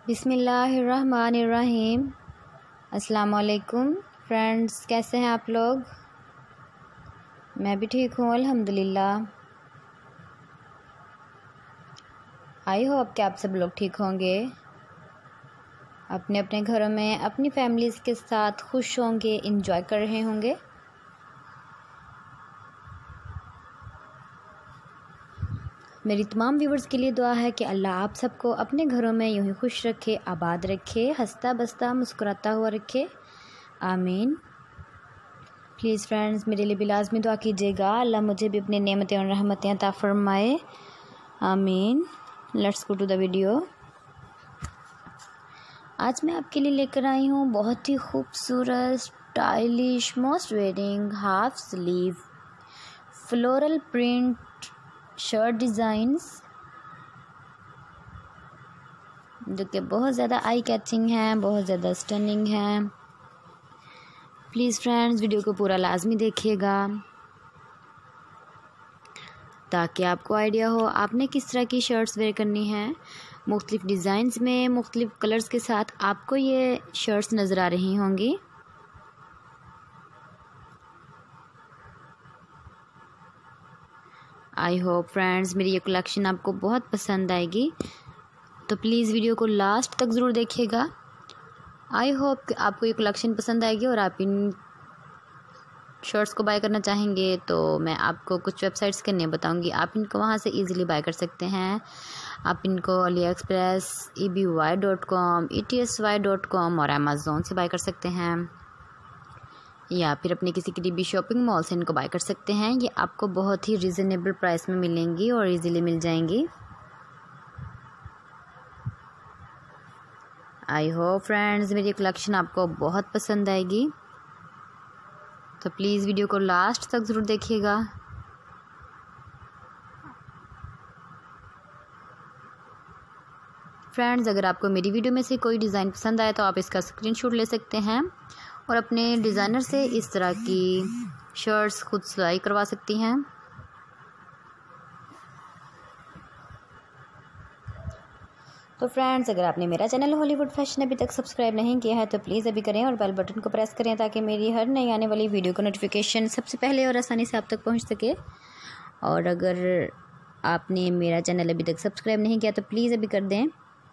बिस्मिल्लाहिर्रहमानिर्रहीम। अस्सलाम वालेकुम फ्रेंड्स, कैसे हैं आप लोग? मैं भी ठीक हूँ अल्हम्दुलिल्लाह। आई होप कि आप सब लोग ठीक होंगे, अपने अपने घरों में अपनी फैमिलीज़ के साथ खुश होंगे, इंजॉय कर रहे होंगे। मेरी तमाम व्यूवर्स के लिए दुआ है कि अल्लाह आप सबको अपने घरों में यूँ ही खुश रखे, आबाद रखे, हंसता बसता मुस्कुराता हुआ रखे, आमीन। प्लीज़ फ्रेंड्स, मेरे लिए भी लाज़मी दुआ कीजिएगा, अल्लाह मुझे भी अपनी नेमतें और रहमतें अता फरमाए, आमीन। Let's go to the video. आज मैं आपके लिए लेकर आई हूँ बहुत ही खूबसूरत, stylish, most wearing half sleeve floral print shirt designs, जो कि बहुत ज़्यादा आई कैचिंग हैं, बहुत ज़्यादा स्टनिंग हैं। प्लीज़ फ्रेंड्स, वीडियो को पूरा लाजमी देखिएगा ताकि आपको आइडिया हो आपने किस तरह की शर्ट्स वेयर करनी है। मुख्तलिफ़ डिज़ाइंस में मुख्तलिफ़ कलर्स के साथ आपको ये शर्ट्स नज़र आ रही होंगी। आई होप फ्रेंड्स मेरी ये कलेक्शन आपको बहुत पसंद आएगी, तो प्लीज़ वीडियो को लास्ट तक ज़रूर देखिएगा। आई होप कि आपको ये कलेक्शन पसंद आएगी और आप इन शर्ट्स को बाय करना चाहेंगे तो मैं आपको कुछ वेबसाइट्स के नेम बताऊंगी, आप इनको वहाँ से इजीली बाय कर सकते हैं। आप इनको AliExpress, EBY.com, ETSY.com और Amazon से बाय कर सकते हैं, या फिर अपने किसी करीबी शॉपिंग मॉल से इनको बाय कर सकते हैं। ये आपको बहुत ही रिजनेबल प्राइस में मिलेंगी और इजीली मिल जाएंगी। आई होप फ्रेंड्स मेरी कलेक्शन आपको बहुत पसंद आएगी, तो प्लीज़ वीडियो को लास्ट तक ज़रूर देखिएगा। फ्रेंड्स, अगर आपको मेरी वीडियो में से कोई डिज़ाइन पसंद आए तो आप इसका स्क्रीनशॉट ले सकते हैं और अपने डिज़ाइनर से इस तरह की शर्ट्स खुद सिलाई करवा सकती हैं। तो फ्रेंड्स, अगर आपने मेरा चैनल हॉलीवुड फैशन अभी तक सब्सक्राइब नहीं किया है तो प्लीज़ अभी करें और बेल बटन को प्रेस करें ताकि मेरी हर नई आने वाली वीडियो का नोटिफिकेशन सबसे पहले और आसानी से आप तक पहुंच सके। और अगर आपने मेरा चैनल अभी तक सब्सक्राइब नहीं किया तो प्लीज़ अभी कर दें।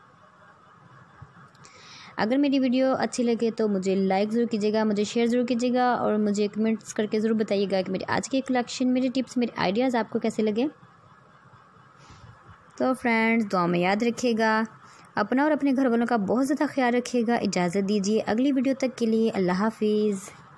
अगर मेरी वीडियो अच्छी लगे तो मुझे लाइक ज़रूर कीजिएगा, मुझे शेयर ज़रूर कीजिएगा और मुझे कमेंट्स करके ज़रूर बताइएगा कि मेरी आज की कलेक्शन, मेरी टिप्स, मेरे आइडियाज़ आपको कैसे लगे। तो फ्रेंड्स, दुआ में याद रखिएगा, अपना और अपने घर वालों का बहुत ज़्यादा ख्याल रखिएगा। इजाज़त दीजिए अगली वीडियो तक के लिए। अल्लाह हाफिज़।